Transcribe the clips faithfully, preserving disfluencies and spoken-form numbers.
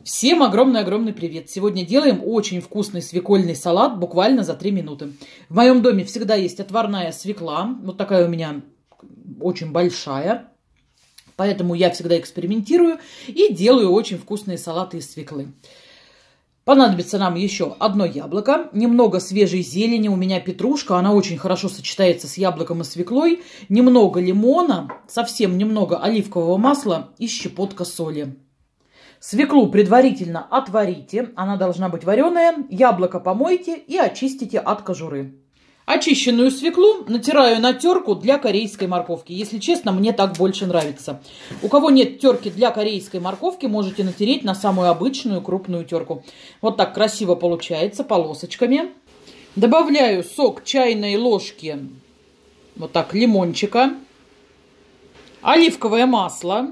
Всем огромный-огромный привет! Сегодня делаем очень вкусный свекольный салат буквально за три минуты. В моем доме всегда есть отварная свекла. Вот такая у меня очень большая. Поэтому я всегда экспериментирую и делаю очень вкусные салаты из свеклы. Понадобится нам еще одно яблоко, немного свежей зелени, у меня петрушка, она очень хорошо сочетается с яблоком и свеклой, немного лимона, совсем немного оливкового масла и щепотка соли. Свеклу предварительно отварите, она должна быть вареная, яблоко помойте и очистите от кожуры. Очищенную свеклу натираю на терку для корейской морковки. Если честно, мне так больше нравится. У кого нет терки для корейской морковки, можете натереть на самую обычную крупную терку. Вот так красиво получается, полосочками. Добавляю сок чайной ложки, вот так, лимончика, оливковое масло.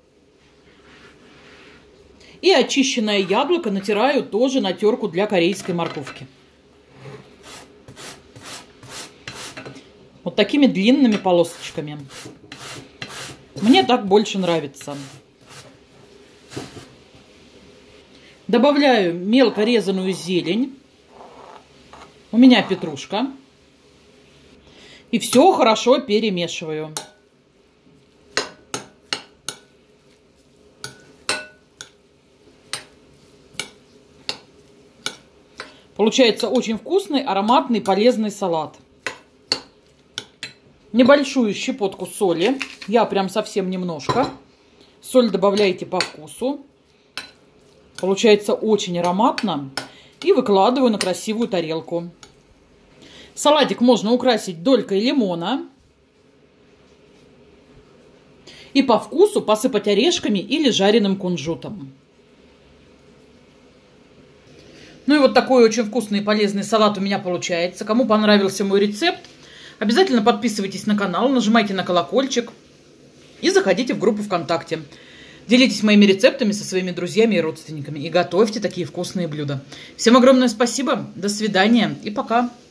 И очищенное яблоко натираю тоже на терку для корейской морковки. Вот такими длинными полосочками. Мне так больше нравится. Добавляю мелко резаную зелень. У меня петрушка. И все хорошо перемешиваю. Получается очень вкусный, ароматный, полезный салат. Небольшую щепотку соли. Я прям совсем немножко. Соль добавляете по вкусу. Получается очень ароматно. И выкладываю на красивую тарелку. Салатик можно украсить долькой лимона. И по вкусу посыпать орешками или жареным кунжутом. Ну и вот такой очень вкусный и полезный салат у меня получается. Кому понравился мой рецепт, обязательно подписывайтесь на канал, нажимайте на колокольчик и заходите в группу ВКонтакте. Делитесь моими рецептами со своими друзьями и родственниками и готовьте такие вкусные блюда. Всем огромное спасибо, до свидания и пока!